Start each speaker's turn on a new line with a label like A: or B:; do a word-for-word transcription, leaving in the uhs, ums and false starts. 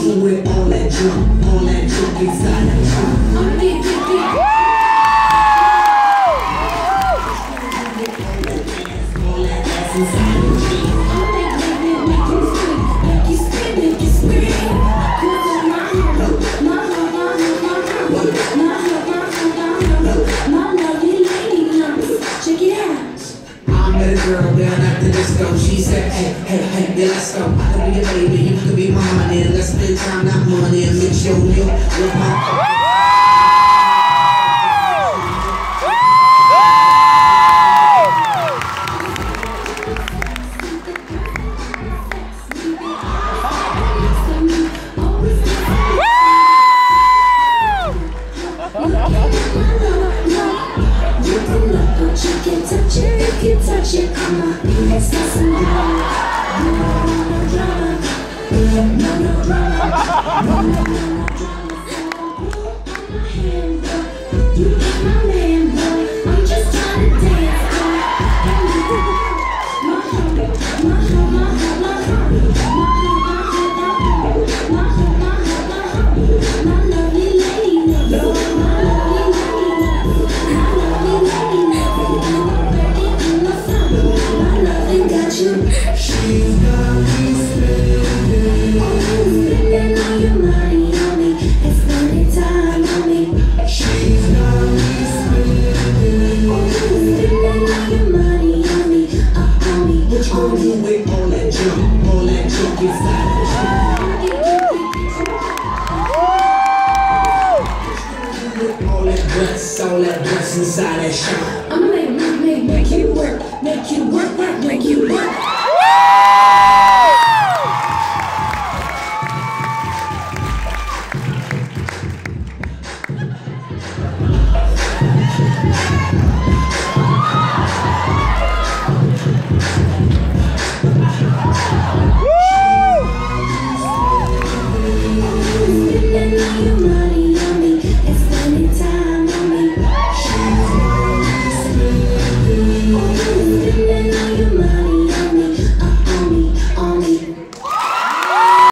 A: coming with all that junk, all that junk inside that trunk. I'm big, big, big. All that ass inside the trunk. I'm big, big, big, make you scream, make you scream, make you scream. Cause of my heart, my heart, my heart, my heart, my heart, my heart, my heart, my lovely lady lumps. Check it out. I met a girl down at the disco. She said, hey, hey, hey, yeah, let's go. I could be your baby, you could be my honey. Let's spend time, not money, and mix your meal with my... You can touch it, come on, let's get some drama. No, no, no drama. No, no drama. No, no, no drama. I'm my hand, boy. You ain't my man, boy. I'm just trying to dance, boy. My heart, my heart, my heart, my heart, my heart, my heart, my heart, my lovely lady, my lovely lady, my lovely lady, got you. She's got me spending. Oh, spending all your money on me and spending time on me. She's got me spending. Oh, spending all your money on me, up on me. What you gonna do with all that junk, all that junk inside the trunk? All that guts, all that guts inside that trunk. I'ma make, make, make, make you work, make you work, work, make you work.